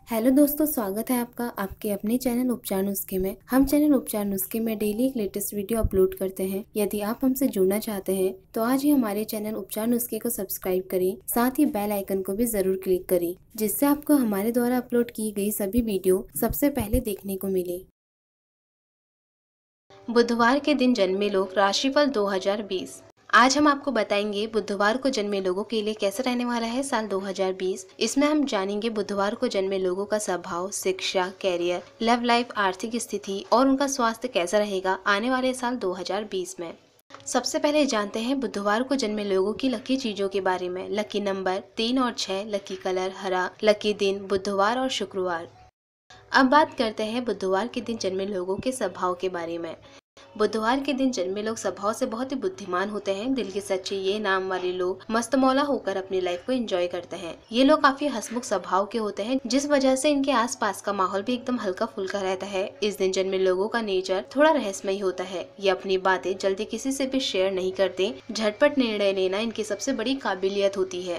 Hello दोस्तों, स्वागत है आपका आपके अपने चैनल उपचार नुस्खे में। हम चैनल उपचार नुस्खे में डेली एक लेटेस्ट वीडियो अपलोड करते हैं। यदि आप हमसे जुड़ना चाहते हैं तो आज ही हमारे चैनल उपचार नुस्खे को सब्सक्राइब करें, साथ ही बेल आइकन को भी जरूर क्लिक करें, जिससे आपको हमारे द्वारा अपलोड की गई सभी वीडियो सबसे पहले देखने को मिले। बुधवार के दिन जन्मे लोग, राशिफल 2020। आज हम आपको बताएंगे बुधवार को जन्मे लोगों के लिए कैसा रहने वाला है साल 2020। इसमें हम जानेंगे बुधवार को जन्मे लोगों का स्वभाव, शिक्षा, कैरियर, लव लाइफ, आर्थिक स्थिति और उनका स्वास्थ्य कैसा रहेगा आने वाले साल 2020 में। सबसे पहले जानते हैं बुधवार को जन्मे लोगों की लकी चीजों के बारे में। लकी नंबर 3 और 6, लकी कलर हरा, लकी दिन बुधवार और शुक्रवार। अब बात करते हैं बुधवार के दिन जन्मे लोगों के स्वभाव के बारे में। बुधवार के दिन जन्मे लोग स्वभाव से बहुत ही बुद्धिमान होते हैं। दिल के सच्चे ये नाम वाले लोग मस्तमौला होकर अपनी लाइफ को एंजॉय करते हैं। ये लोग काफी हंसमुख स्वभाव के होते हैं, जिस वजह से इनके आसपास का माहौल भी एकदम हल्का फुल्का रहता है। इस दिन जन्मे लोगों का नेचर थोड़ा रहस्यमयी होता है। ये अपनी बातें जल्दी किसी से भी शेयर नहीं करते। झटपट निर्णय लेना इनकी सबसे बड़ी काबिलियत होती है।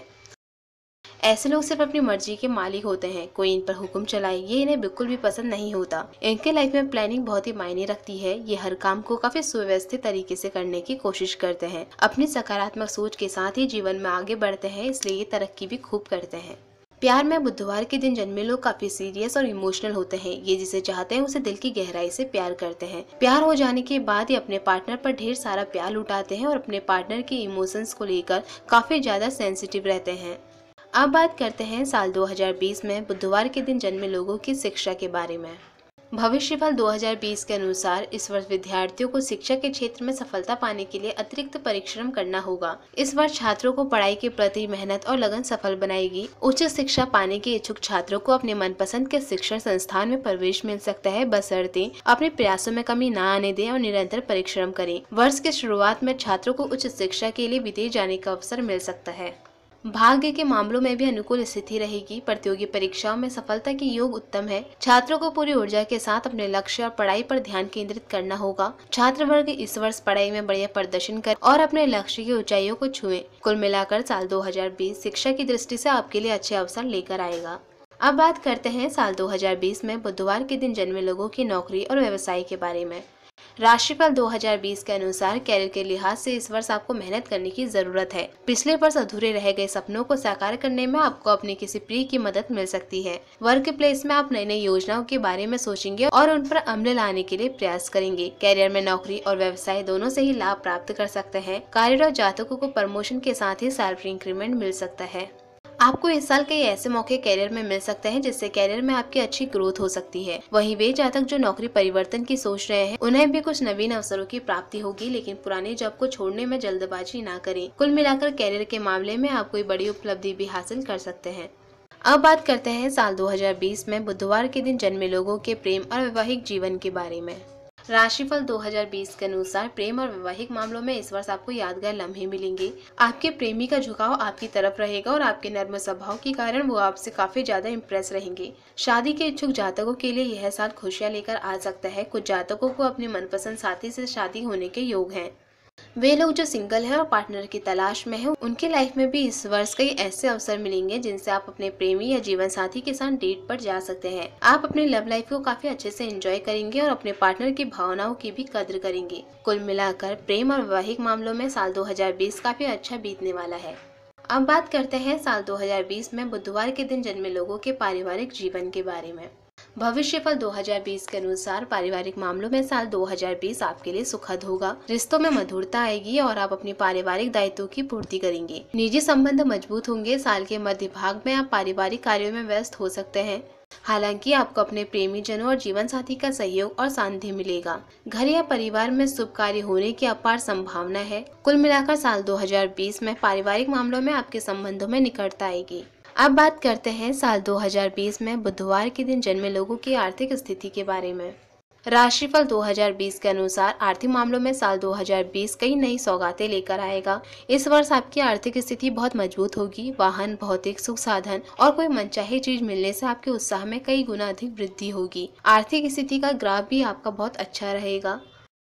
ऐसे लोग सिर्फ अपनी मर्जी के मालिक होते हैं। कोई इन पर हुक्म चलाए ये इन्हें बिल्कुल भी पसंद नहीं होता। इनके लाइफ में प्लानिंग बहुत ही मायने रखती है। ये हर काम को काफी सुव्यवस्थित तरीके से करने की कोशिश करते हैं। अपनी सकारात्मक सोच के साथ ही जीवन में आगे बढ़ते हैं, इसलिए ये तरक्की भी खूब करते हैं। प्यार में बुधवार के दिन जन्मे लोग काफी सीरियस और इमोशनल होते हैं। ये जिसे चाहते हैं उसे दिल की गहराई से प्यार करते हैं। प्यार हो जाने के बाद ये अपने पार्टनर पर ढेर सारा प्यार लुटाते हैं और अपने पार्टनर के इमोशंस को लेकर काफी ज्यादा सेंसिटिव रहते हैं। अब बात करते हैं साल 2020 में बुधवार के दिन जन्मे लोगों की शिक्षा के बारे में। भविष्यफल 2020 के अनुसार इस वर्ष विद्यार्थियों को शिक्षा के क्षेत्र में सफलता पाने के लिए अतिरिक्त परिश्रम करना होगा। इस वर्ष छात्रों को पढ़ाई के प्रति मेहनत और लगन सफल बनाएगी। उच्च शिक्षा पाने के इच्छुक छात्रों को अपने मनपसंद के शिक्षण संस्थान में प्रवेश मिल सकता है, बशर्ते अपने प्रयासों में कमी न आने दें और निरंतर परिश्रम करें। वर्ष की शुरुआत में छात्रों को उच्च शिक्षा के लिए विदेश जाने का अवसर मिल सकता है। भाग्य के मामलों में भी अनुकूल स्थिति रहेगी। प्रतियोगी परीक्षाओं में सफलता के योग उत्तम है। छात्रों को पूरी ऊर्जा के साथ अपने लक्ष्य और पढ़ाई पर ध्यान केंद्रित करना होगा। छात्र वर्ग इस वर्ष पढ़ाई में बढ़िया प्रदर्शन कर और अपने लक्ष्य की ऊंचाइयों को छुएं। कुल मिलाकर साल 2020 शिक्षा की दृष्टि से आपके लिए अच्छे अवसर लेकर आएगा। अब बात करते हैं साल 2020 में बुधवार के दिन जन्मे लोगों की नौकरी और व्यवसाय के बारे में। राशिफल 2020 के अनुसार कैरियर के लिहाज से इस वर्ष आपको मेहनत करने की जरूरत है। पिछले वर्ष अधूरे रह गए सपनों को साकार करने में आपको अपने किसी प्रिय की मदद मिल सकती है। वर्क प्लेस में आप नई नई योजनाओं के बारे में सोचेंगे और उन पर अमल लाने के लिए प्रयास करेंगे। कैरियर में नौकरी और व्यवसाय दोनों से ही लाभ प्राप्त कर सकते हैं। कार्यरत जातकों को प्रमोशन के साथ ही सैलरी इंक्रीमेंट मिल सकता है। आपको इस साल कई ऐसे मौके कैरियर में मिल सकते हैं जिससे कैरियर में आपकी अच्छी ग्रोथ हो सकती है। वहीं वे जातक जो नौकरी परिवर्तन की सोच रहे हैं उन्हें भी कुछ नवीन अवसरों की प्राप्ति होगी, लेकिन पुरानी जॉब को छोड़ने में जल्दबाजी ना करें। कुल मिलाकर कैरियर के मामले में आप कोई बड़ी उपलब्धि भी हासिल कर सकते हैं। अब बात करते हैं साल 2020 में बुधवार के दिन जन्मे लोगों के प्रेम और वैवाहिक जीवन के बारे में। राशिफल 2020 के अनुसार प्रेम और वैवाहिक मामलों में इस वर्ष आपको यादगार लम्हे मिलेंगे। आपके प्रेमी का झुकाव आपकी तरफ रहेगा और आपके नर्म स्वभाव के कारण वो आपसे काफी ज्यादा इम्प्रेस रहेंगे। शादी के इच्छुक जातकों के लिए यह साल खुशियां लेकर आ सकता है। कुछ जातकों को अपने मनपसंद साथी से शादी होने के योग हैं। वे लोग जो सिंगल हैं और पार्टनर की तलाश में हैं, उनकी लाइफ में भी इस वर्ष कई ऐसे अवसर मिलेंगे जिनसे आप अपने प्रेमी या जीवन साथी के साथ डेट पर जा सकते हैं। आप अपनी लव लाइफ को काफी अच्छे से एंजॉय करेंगे और अपने पार्टनर की भावनाओं की भी कद्र करेंगे। कुल मिलाकर प्रेम और वैवाहिक मामलों में साल 2020 काफी अच्छा बीतने वाला है। अब बात करते हैं साल 2020 में बुधवार के दिन जन्मे लोगों के पारिवारिक जीवन के बारे में। भविष्यफल 2020 के अनुसार पारिवारिक मामलों में साल 2020 आपके लिए सुखद होगा। रिश्तों में मधुरता आएगी और आप अपनी पारिवारिक दायित्वों की पूर्ति करेंगे। निजी संबंध मजबूत होंगे। साल के मध्य भाग में आप पारिवारिक कार्यों में व्यस्त हो सकते हैं। हालांकि आपको अपने प्रेमी जनों और जीवन साथी का सहयोग और सानिध्य मिलेगा। घर या परिवार में शुभ कार्य होने की अपार संभावना है। कुल मिलाकर साल 2020 में पारिवारिक मामलों में आपके संबंधों में निकटता आएगी। अब बात करते हैं साल 2020 में बुधवार के दिन जन्मे लोगों की आर्थिक स्थिति के बारे में। राशिफल 2020 के अनुसार आर्थिक मामलों में साल 2020 कई नई सौगातें लेकर आएगा। इस वर्ष आपकी आर्थिक स्थिति बहुत मजबूत होगी। वाहन, भौतिक सुख साधन और कोई मनचाही चीज मिलने से आपके उत्साह में कई गुना अधिक वृद्धि होगी। आर्थिक स्थिति का ग्राफ भी आपका बहुत अच्छा रहेगा।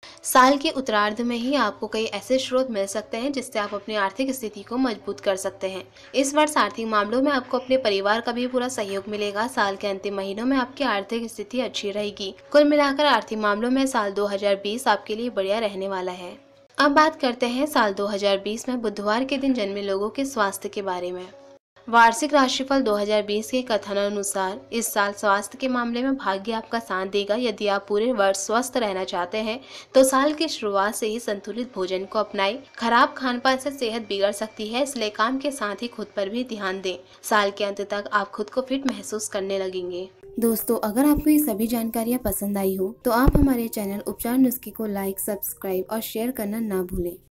साल के उत्तरार्ध में ही आपको कई ऐसे स्रोत मिल सकते हैं जिससे आप अपनी आर्थिक स्थिति को मजबूत कर सकते हैं। इस वर्ष आर्थिक मामलों में आपको अपने परिवार का भी पूरा सहयोग मिलेगा। साल के अंतिम महीनों में आपकी आर्थिक स्थिति अच्छी रहेगी। कुल मिलाकर आर्थिक मामलों में साल 2020 आपके लिए बढ़िया रहने वाला है। अब बात करते हैं साल 2020 में बुधवार के दिन जन्मे लोगों के स्वास्थ्य के बारे में। वार्षिक राशिफल 2020 के कथनानुसार इस साल स्वास्थ्य के मामले में भाग्य आपका साथ देगा। यदि आप पूरे वर्ष स्वस्थ रहना चाहते हैं तो साल की शुरुआत से ही संतुलित भोजन को अपनाएं। खराब खानपान से सेहत बिगड़ सकती है, इसलिए काम के साथ ही खुद पर भी ध्यान दें। साल के अंत तक आप खुद को फिट महसूस करने लगेंगे। दोस्तों, अगर आपको ये सभी जानकारियाँ पसंद आई हो तो आप हमारे चैनल उपचार नुस्खे को लाइक, सब्सक्राइब और शेयर करना ना भूलें।